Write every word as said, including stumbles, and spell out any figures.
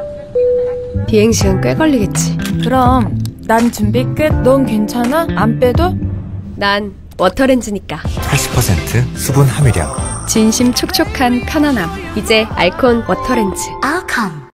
비행시간 꽤 걸리겠지. 그럼 난 준비 끝. 넌 괜찮아? 안 빼도? 난 워터렌즈니까. 팔십 퍼센트 수분 함유량. 진심 촉촉한 편안함. 이제 알콘 워터렌즈. 알콘.